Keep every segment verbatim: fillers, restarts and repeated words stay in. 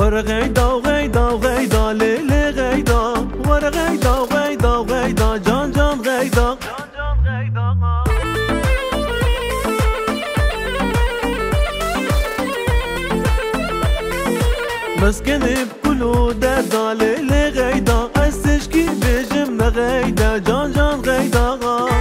ور غیدا غیدا غیدا لیل غیدا ور غیدا غیدا غیدا جان جان غیدا مسكن بكلو دردا لیل غیدا استشکی بجم نغیدا جان جان غیدا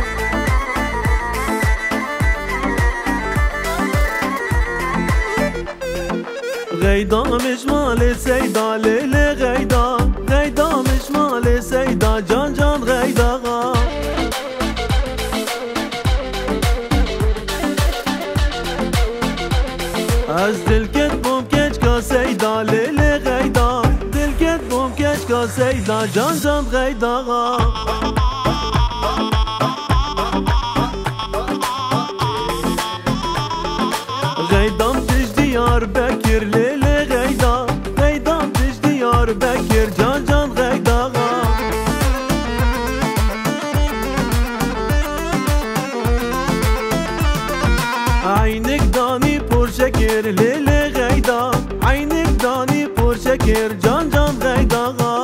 غیدا مش مال سیدا لیل غیدا غیدا مش مال سیدا جان جان غیدا از دل کت بوم کچ کا سیدا لیل غیدا دل کت بوم کچ کا سیدا جان جان غیدا غیدام تش دیار بکر لیل غیدا غیدام تش دیار بکر جان جان غیدا عینک دانی پر شکر لیل غیدا عینک دانی پر شکر جان جان غیدا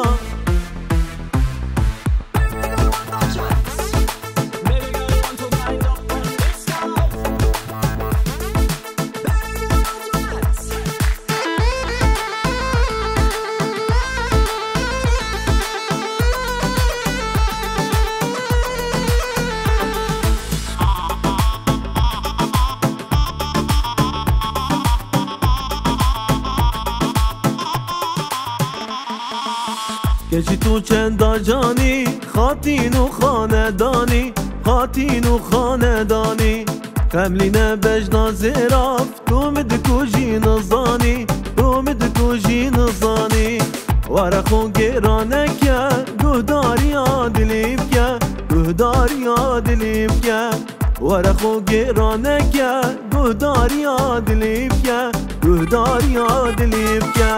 کشی تو چندا جانی خاتین و خاندانی خاتین و خاندانی کملینه بجنا زراف تو مدکوژی نزانی تو مدکوژی نزانی ورخون گرانه که گهداری آدلیم که گهداری آدلیم که ورخون گرانه که گهداری آدلیم که گهداری آدلیم که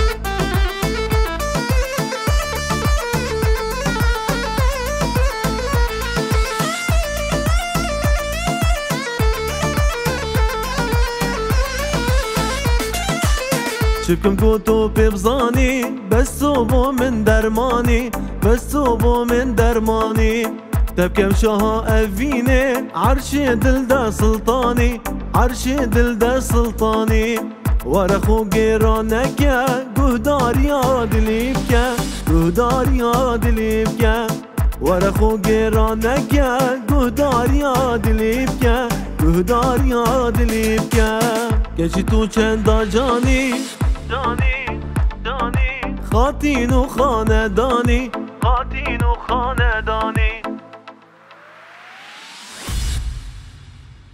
چکم کو تو ببزانی بس تو بو من درمانی بس تو بو من درمانی تبکم شاه اوینه عرش دل دا سلطانی عرش دل دا سلطانی ورخو گرانه که گهداری آدلیم که گهداری آدلیم که ورخو گرانه که گهداری آدلیم که گهداری آدلیم که کشی تو چندا جانی دانی دانی خاتین و خاندانی خاتین و خاندانی